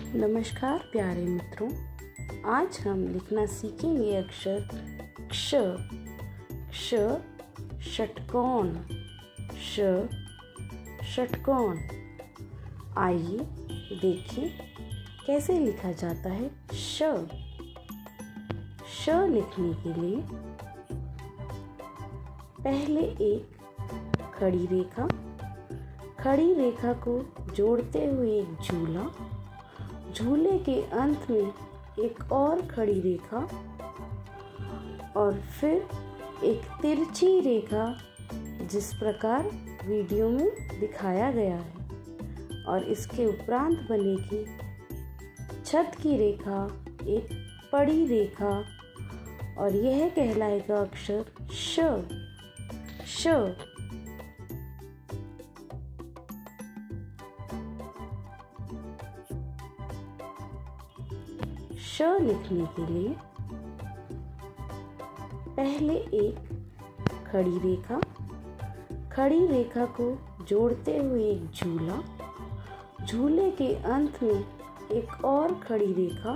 नमस्कार प्यारे मित्रों, आज हम लिखना सीखेंगे अक्षर क्ष। क्ष षटकोण, ष षटकोण। आइए देखें कैसे लिखा जाता है श। श लिखने के लिए पहले एक खड़ी रेखा को जोड़ते हुए एक झूला, झूले के अंत में एक और खड़ी रेखा और फिर एक तिरछी रेखा, जिस प्रकार वीडियो में दिखाया गया है। और इसके उपरांत बनेगी छत की रेखा, एक पड़ी रेखा, और यह कहलाएगा अक्षर श। श श लिखने के लिए पहले एक खड़ी रेखा को जोड़ते हुए एक झूला, झूले के अंत में एक और खड़ी रेखा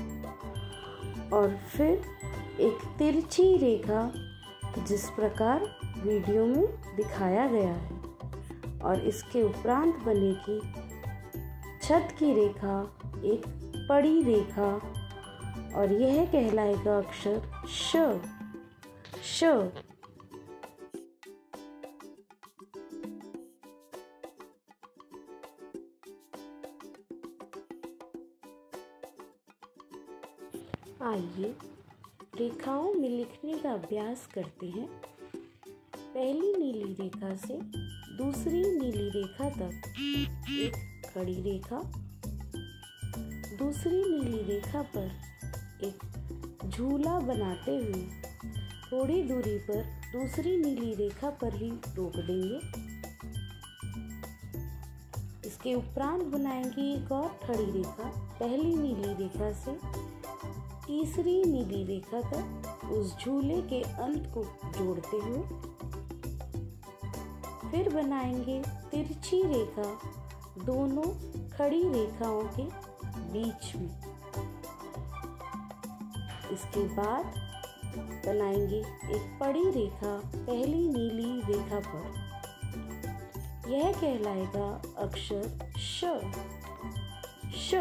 और फिर एक तिरछी रेखा, जिस प्रकार वीडियो में दिखाया गया है। और इसके उपरांत बनेगी छत की रेखा, एक पड़ी रेखा, और यह कहलाएगा अक्षर श। श आइए रेखाओं में लिखने का अभ्यास करते हैं। पहली नीली रेखा से दूसरी नीली रेखा तक एक खड़ी रेखा, दूसरी नीली रेखा पर एक झूला बनाते हुए थोड़ी दूरी पर दूसरी नीली रेखा पर ही रोक देंगे। इसके उपरांत बनाएंगे एक और खड़ी रेखा, पहली नीली रेखा से तीसरी नीली रेखा तक उस झूले के अंत को जोड़ते हुए फिर बनाएंगे तिरछी रेखा दोनों खड़ी रेखाओं के बीच में। इसके बाद बनाएंगे एक पड़ी रेखा पहली नीली रेखा पर। यह कहलाएगा अक्षर श। श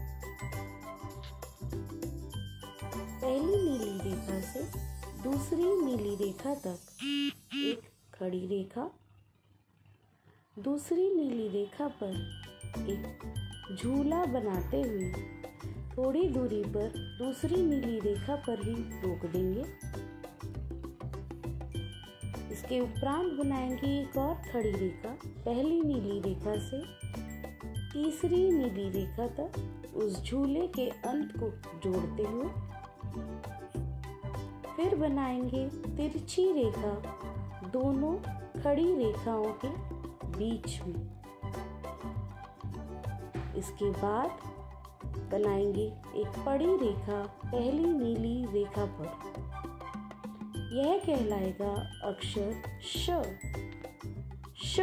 पहली नीली रेखा से दूसरी नीली रेखा तक एक खड़ी रेखा, दूसरी नीली रेखा पर एक झूला बनाते हुए थोड़ी दूरी पर दूसरी नीली रेखा पर ही रोक देंगे। इसके उपरांत बनाएंगे एक और खड़ी रेखा, पहली नीली रेखा से तीसरी नीली रेखा तक उस झूले के अंत को जोड़ते हुए फिर बनाएंगे तिरछी रेखा दोनों खड़ी रेखाओं के बीच में। इसके बाद बनाएंगे एक पड़ी रेखा पहली नीली रेखा पर। यह कहलाएगा अक्षर श। श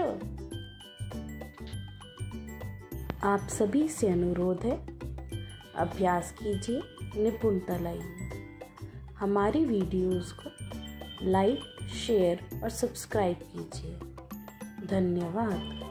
आप सभी से अनुरोध है, अभ्यास कीजिए, निपुणता लाइए। हमारी वीडियोस को लाइक, शेयर और सब्सक्राइब कीजिए। धन्यवाद।